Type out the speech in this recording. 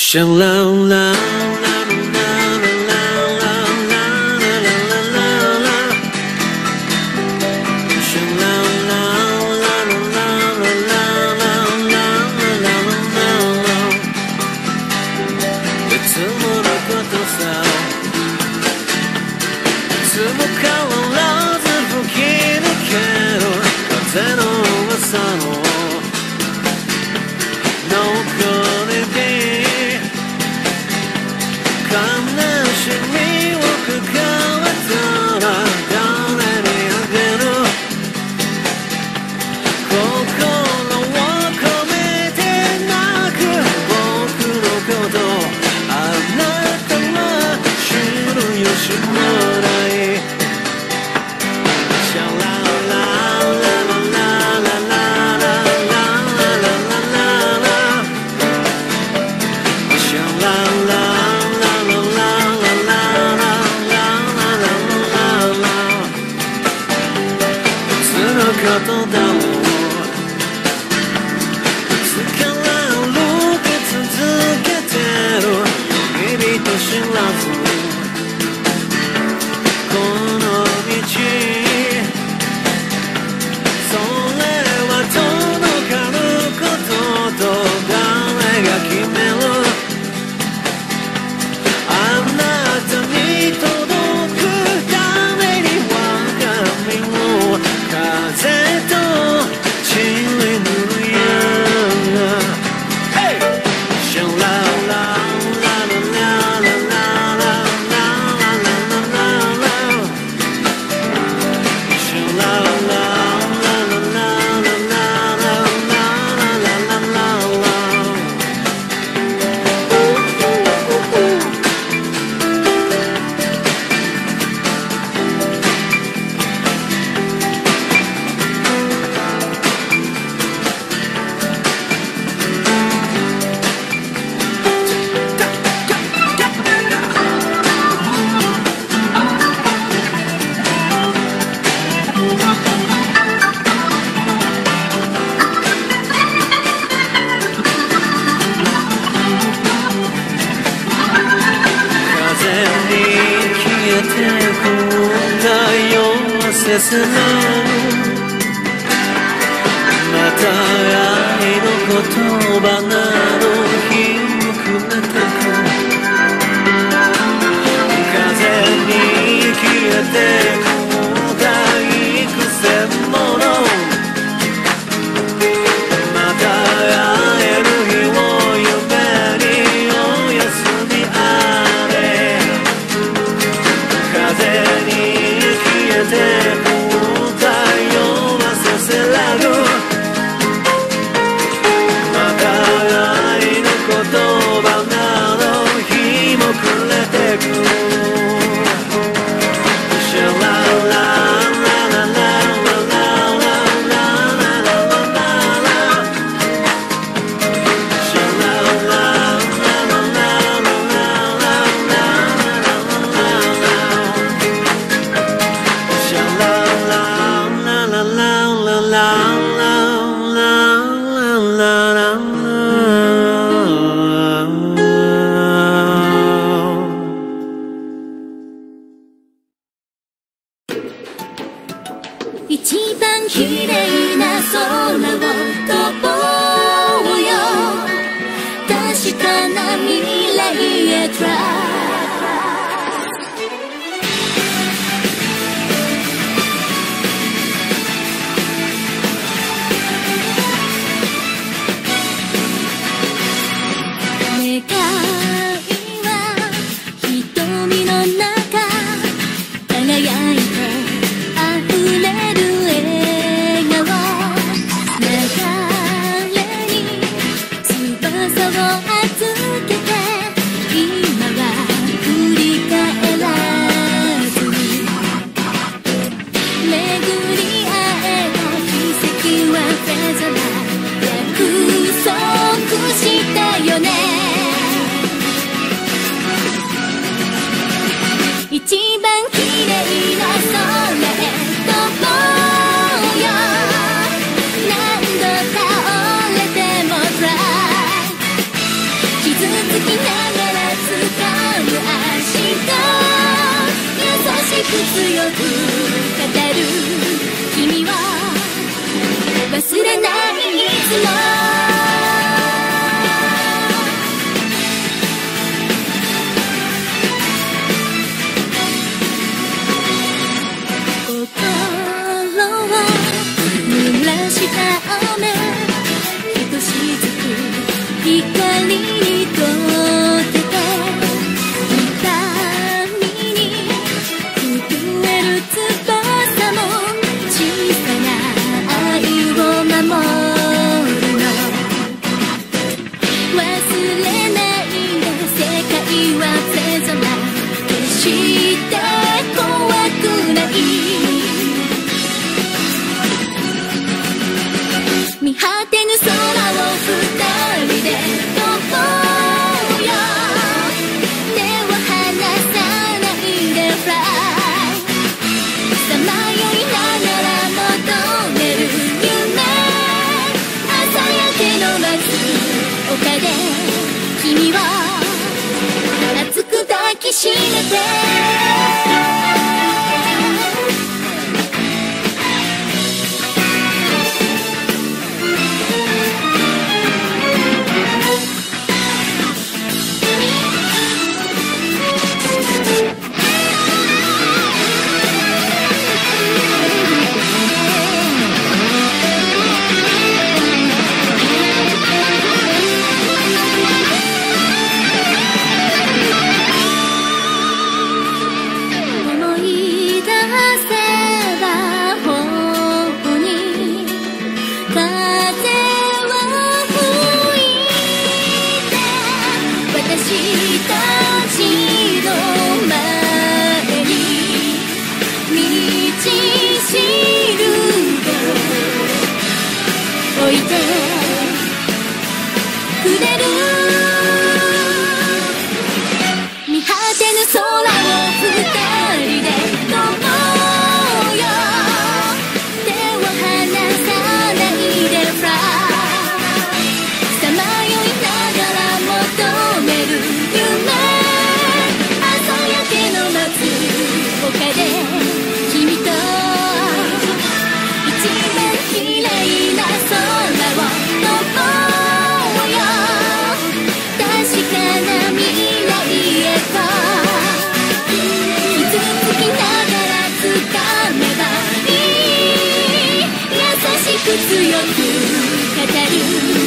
シャララ傷つきながら掴む明日、優しく強く語る君は忘れないいつも。光にとってて痛みに震える翼も小さな愛を守るの。忘れないで世界はゼロな決して怖くない。見果てぬ空を二人で飛ぼうよ。手を離さないで Fly。 さまよいながら求める夢、朝焼けの待つ丘で君は熱く抱きしめて。私たちの前に道しるべを置いてくれる。見果てぬ空を二人で飛ぼうよ。手を離さないで Fly。 さまよいながら求める夢、朝焼けの待つ丘で君と一番綺麗な空を飛ぼうよ。確かな未来へと傷つきながら掴めばいい。優しく強く語る